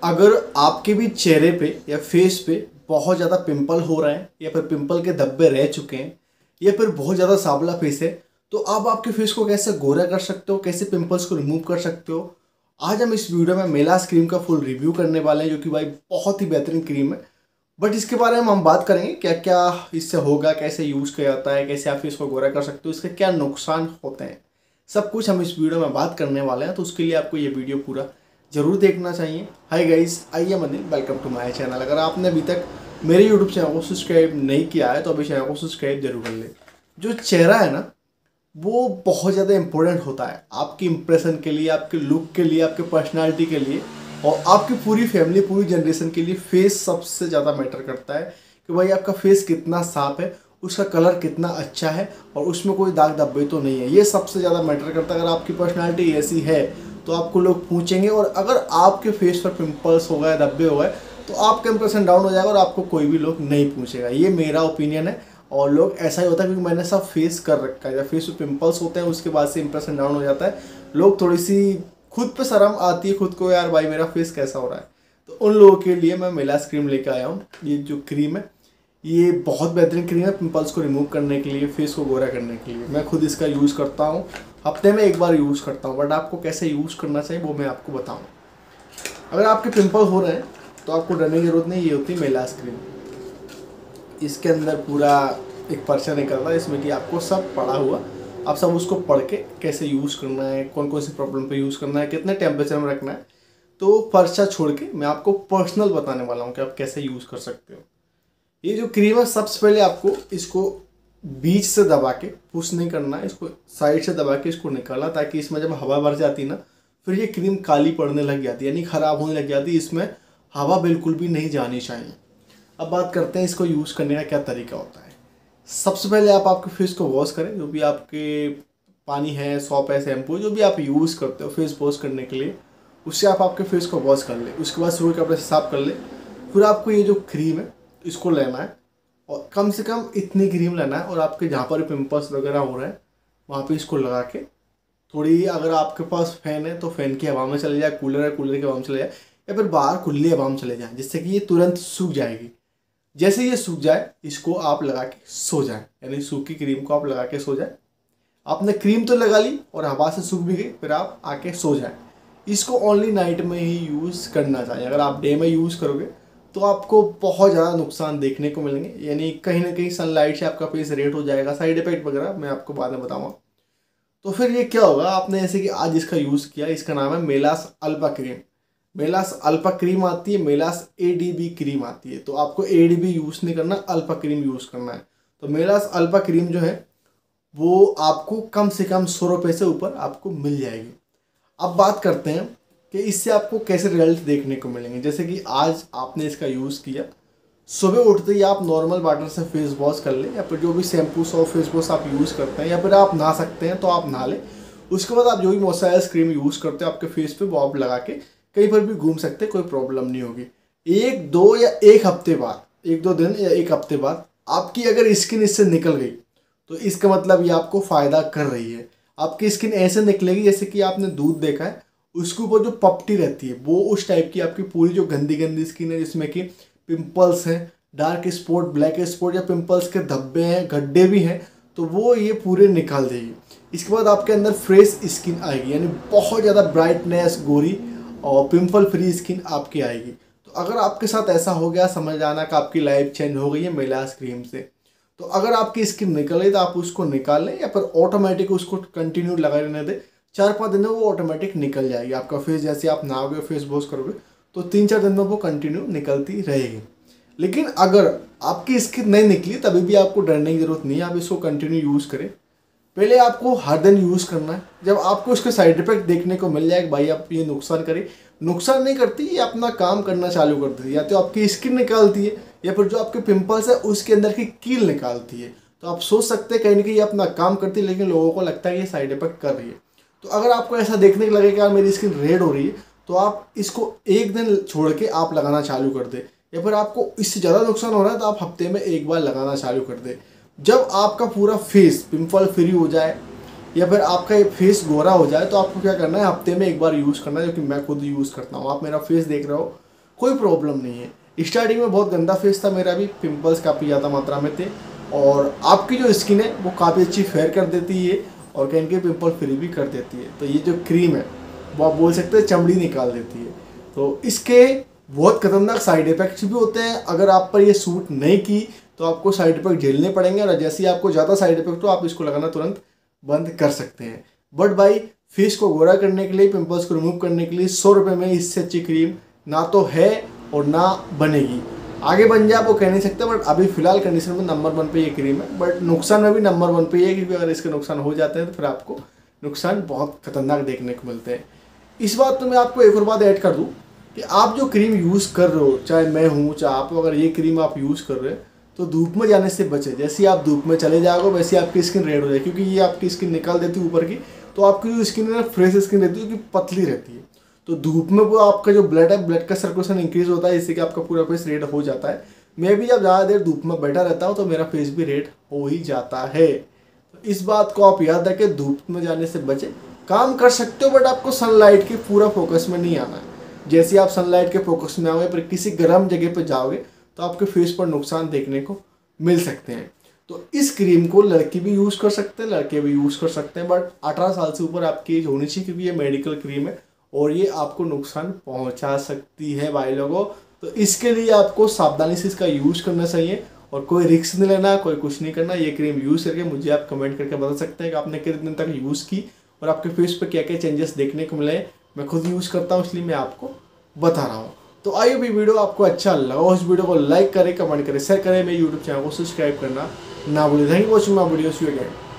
अगर आपके भी चेहरे पे या फेस पे बहुत ज़्यादा पिंपल हो रहे हैं या फिर पिंपल के धब्बे रह चुके हैं या फिर बहुत ज़्यादा सांवला फेस है, तो आप आपके फेस को कैसे गोरा कर सकते हो, कैसे पिंपल्स को रिमूव कर सकते हो। आज हम इस वीडियो में मेलास क्रीम का फुल रिव्यू करने वाले हैं, जो कि भाई बहुत ही बेहतरीन क्रीम है। बट इसके बारे में हम बात करेंगे क्या क्या इससे होगा, कैसे यूज़ किया जाता है, कैसे आप फेस को गोरा कर सकते हो, इसके क्या नुकसान होते हैं, सब कुछ हम इस वीडियो में बात करने वाले हैं। तो उसके लिए आपको ये वीडियो पूरा जरूर देखना चाहिए। Hi guys, I am Anil, welcome to my channel. अगर आपने अभी तक मेरे यूट्यूब चैनल को सब्सक्राइब नहीं किया है तो अभी चैनल को सब्सक्राइब जरूर कर ले। जो चेहरा है ना, वो बहुत ज़्यादा इंपॉर्टेंट होता है आपकी इंप्रेशन के लिए, आपके लुक के लिए, आपके पर्सनालिटी के लिए और आपकी पूरी फैमिली, पूरी जनरेशन के लिए फेस सबसे ज़्यादा मैटर करता है कि भाई आपका फेस कितना साफ है, उसका कलर कितना अच्छा है और उसमें कोई दाग धब्बे तो नहीं है। ये सबसे ज़्यादा मैटर करता है। अगर आपकी पर्सनालिटी ऐसी है तो आपको लोग पूछेंगे, और अगर आपके फेस पर पिंपल्स हो गए, धब्बे हो गए, तो आपका इंप्रेशन डाउन हो जाएगा और आपको कोई भी लोग नहीं पूछेगा। ये मेरा ओपिनियन है। और लोग ऐसा ही होता है क्योंकि मैंने सब फेस कर रखा है। जब फेस पे पिंपल्स होते हैं उसके बाद से इंप्रेशन डाउन हो जाता है। लोग थोड़ी सी खुद पे शर्म आती है खुद को, यार भाई मेरा फेस कैसा हो रहा है। तो उन लोगों के लिए मैं मेलास क्रीम लेकर आया हूँ। ये जो क्रीम है ये बहुत बेहतरीन क्रीम है पिंपल्स को रिमूव करने के लिए, फेस को गोरा करने के लिए। मैं खुद इसका यूज़ करता हूँ, हफ्ते में एक बार यूज़ करता हूँ। बट आपको कैसे यूज़ करना चाहिए वो मैं आपको बताऊँ। अगर आपके पिंपल हो रहे हैं तो आपको डरने की जरूरत नहीं। ये होती है मेलास क्रीम। इसके अंदर पूरा एक पर्चा निकलता है इसमें कि आपको सब पढ़ा हुआ, आप सब उसको पढ़ के कैसे यूज़ करना है, कौन कौन सी प्रॉब्लम पे यूज़ करना है, कितने टेम्परेचर में रखना है। तो पर्चा छोड़ के मैं आपको पर्सनल बताने वाला हूँ कि आप कैसे यूज़ कर सकते हो। ये जो क्रीम है, सबसे पहले आपको इसको बीच से दबा के, पुश नहीं करना है, इसको साइड से दबा के इसको निकालना, ताकि इसमें जब हवा भर जाती ना फिर ये क्रीम काली पड़ने लग जाती है, यानी ख़राब होने लग जाती है। इसमें हवा बिल्कुल भी नहीं जानी चाहिए। अब बात करते हैं इसको यूज़ करने का क्या तरीका होता है। सबसे पहले आप आपके फेस को वॉश करें। जो भी आपके पानी है, सॉप है, शैम्पू, जो भी आप यूज़ करते हो फेस वॉश करने के लिए, उससे आप आपके फेस को वॉश कर ले। उसके बाद सूर्य कपड़े से साफ कर ले। फिर आपको ये जो क्रीम है इसको लेना है और कम से कम इतनी क्रीम लेना है, और आपके जहाँ पर पिंपल्स वगैरह हो रहे हैं वहाँ पे इसको लगा के थोड़ी, अगर आपके पास फैन है तो फैन की हवा में चले जाए, कूलर है कूलर की हवा में चले जाए, या फिर बाहर खुली हवा में चले जाए, जिससे कि ये तुरंत सूख जाएगी। जैसे ये सूख जाए इसको आप लगा के सो जाए, यानी सूखी क्रीम को आप लगा के सो जाए। आपने क्रीम तो लगा ली और हवा से सूख भी गई, फिर आप आके सो जाए। इसको ओनली नाइट में ही यूज़ करना चाहिए। अगर आप डे में यूज़ करोगे तो आपको बहुत ज़्यादा नुकसान देखने को मिलेंगे, यानी कहीं ना कहीं सनलाइट से आपका फेस रेड हो जाएगा, साइड इफेक्ट वगैरह मैं आपको बाद में बताऊँगा। तो फिर ये क्या होगा, आपने जैसे कि आज इसका यूज़ किया, इसका नाम है Melas alpha cream. Melas alpha cream आती है, मेलास एडीबी क्रीम आती है। तो आपको एडीबी यूज़ नहीं करना, अल्फा क्रीम यूज़ करना है। तो मेलास अल्फा क्रीम जो है वो आपको कम से कम 100 रुपये से ऊपर आपको मिल जाएगी। अब बात करते हैं कि इससे आपको कैसे रिजल्ट देखने को मिलेंगे। जैसे कि आज आपने इसका यूज़ किया, सुबह उठते ही आप नॉर्मल वाटर से फेस वॉश कर लें, या फिर जो भी शैम्पू और फेस वॉश आप यूज़ करते हैं, या फिर आप नहा सकते हैं तो आप नहा लें। उसके बाद आप जो भी मॉइस्चराइज क्रीम यूज़ करते हो आपके फेस पे, वो आप लगा के कहीं पर भी घूम सकते हैं, कोई प्रॉब्लम नहीं होगी। एक दो या एक हफ्ते बाद, एक दो दिन या एक हफ्ते बाद आपकी अगर स्किन इससे निकल गई तो इसका मतलब ये आपको फ़ायदा कर रही है। आपकी स्किन ऐसे निकलेगी जैसे कि आपने दूध देखा है, उसके ऊपर जो पपटी रहती है वो उस टाइप की आपकी पूरी जो गंदी गंदी स्किन है, जिसमें कि पिंपल्स हैं, डार्क स्पॉट, ब्लैक स्पॉट या पिंपल्स के धब्बे हैं, गड्ढे भी हैं, तो वो ये पूरे निकाल देगी। इसके बाद आपके अंदर फ्रेश स्किन आएगी, यानी बहुत ज़्यादा ब्राइटनेस, गोरी और पिंपल फ्री स्किन आपकी आएगी। तो अगर आपके साथ ऐसा हो गया, समझ जाना कि आपकी लाइफ चेंज हो गई है मेलास क्रीम से। तो अगर आपकी स्किन निकले तो आप उसको निकाल लें, या फिर ऑटोमेटिक उसको कंटिन्यू लगा रहने दें। 4-5 दिन में वो ऑटोमेटिक निकल जाएगी। आपका फेस जैसे आप नहाओगे, फेस वॉश करोगे, तो 3-4 दिन में वो कंटिन्यू निकलती रहेगी। लेकिन अगर आपकी स्किन नहीं निकली तभी भी आपको डरने की जरूरत नहीं है, आप इसको कंटिन्यू यूज़ करें। पहले आपको हर दिन यूज़ करना है। जब आपको इसके साइड इफेक्ट देखने को मिल जाए, भाई आप ये नुकसान करे, नुकसान नहीं करती, ये अपना काम करना चालू कर देती है। या तो आपकी स्किन निकालती है, या फिर जो आपके पिंपल्स है उसके अंदर की कील निकालती है। तो आप सोच सकते हैं कहीं ना कहीं ये अपना काम करती है, लेकिन लोगों को लगता है ये साइड इफेक्ट कर रही है। तो अगर आपको ऐसा देखने को लगे कि यार मेरी स्किन रेड हो रही है, तो आप इसको एक दिन छोड़ के आप लगाना चालू कर दे। या फिर आपको इससे ज़्यादा नुकसान हो रहा है तो आप हफ्ते में एक बार लगाना चालू कर दे। जब आपका पूरा फेस पिंपल फ्री हो जाए या फिर आपका ये फेस गोरा हो जाए, तो आपको क्या करना है, हफ्ते में एक बार यूज़ करना है, जो कि मैं खुद यूज़ करता हूँ। आप मेरा फेस देख रहे हो, कोई प्रॉब्लम नहीं है। स्टार्टिंग में बहुत गंदा फेस था मेरा भी, पिंपल्स काफ़ी ज़्यादा मात्रा में थे, और आपकी जो स्किन है वो काफ़ी अच्छी फेयर कर देती है और कहीं के पिंपल फ्री भी कर देती है। तो ये जो क्रीम है वो आप बोल सकते हैं चमड़ी निकाल देती है। तो इसके बहुत खतरनाक साइड इफ़ेक्ट्स भी होते हैं, अगर आप पर ये सूट नहीं की तो आपको साइड इफेक्ट झेलने पड़ेंगे, और जैसे ही आपको ज़्यादा साइड इफेक्ट हो आप इसको लगाना तुरंत बंद कर सकते हैं। बट भाई फेस को गोरा करने के लिए, पिंपल्स को रिमूव करने के लिए 100 रुपये में इससे अच्छी क्रीम ना तो है और ना बनेगी। आगे बन जाए वो कह नहीं सकते, बट अभी फिलहाल कंडीशन में नंबर 1 पे ये क्रीम है। बट नुकसान में भी नंबर 1 पे है, क्योंकि अगर इसके नुकसान हो जाते हैं तो फिर आपको नुकसान बहुत खतरनाक देखने को मिलते हैं। इस बात तो मैं आपको एक और बात ऐड कर दूँ कि आप जो क्रीम यूज़ कर रहे हो, चाहे मैं हूँ चाहे आप, अगर ये क्रीम आप यूज़ कर रहे हो तो धूप में जाने से बचे। जैसे ही आप धूप में चले जाओगे वैसे आपकी स्किन रेड हो जाएगी, क्योंकि ये आपकी स्किन निकाल देती है ऊपर की। तो आपकी जो स्किन है ना फ्रेश स्किन रहती है, क्योंकि पतली रहती है। तो धूप में वो आपका जो ब्लड है, ब्लड का सर्कुलेशन इंक्रीज होता है, जिससे कि आपका पूरा फेस रेड हो जाता है। मैं भी जब ज़्यादा देर धूप में बैठा रहता हूँ तो मेरा फेस भी रेड हो ही जाता है। तो इस बात को आप याद रखें, धूप में जाने से बचे। काम कर सकते हो बट आपको सनलाइट के पूरा फोकस में नहीं आना है। जैसे आप सनलाइट के फोकस में आओगे पर किसी गर्म जगह पर जाओगे तो आपके फेस पर नुकसान देखने को मिल सकते हैं। तो इस क्रीम को लड़की भी यूज़ कर सकते हैं, लड़के भी यूज़ कर सकते हैं, बट 18 साल से ऊपर आपकी एज होनी चाहिए, क्योंकि ये मेडिकल क्रीम है और ये आपको नुकसान पहुंचा सकती है भाई लोगों। तो इसके लिए आपको सावधानी से इसका यूज़ करना चाहिए और कोई रिस्क नहीं लेना, कोई कुछ नहीं करना। ये क्रीम यूज़ करके मुझे आप कमेंट करके बता सकते हैं कि आपने कितने दिन तक यूज़ की और आपके फेस पर क्या क्या चेंजेस देखने को मिले। मैं खुद यूज़ करता हूँ इसलिए मैं आपको बता रहा हूँ। तो आइए भी वीडियो आपको अच्छा लगा उस वीडियो को लाइक करें, कमेंट करें, शेयर करें, मेरे यूट्यूब चैनल को सब्सक्राइब करना ना भूलें। Thank you for watching my videos.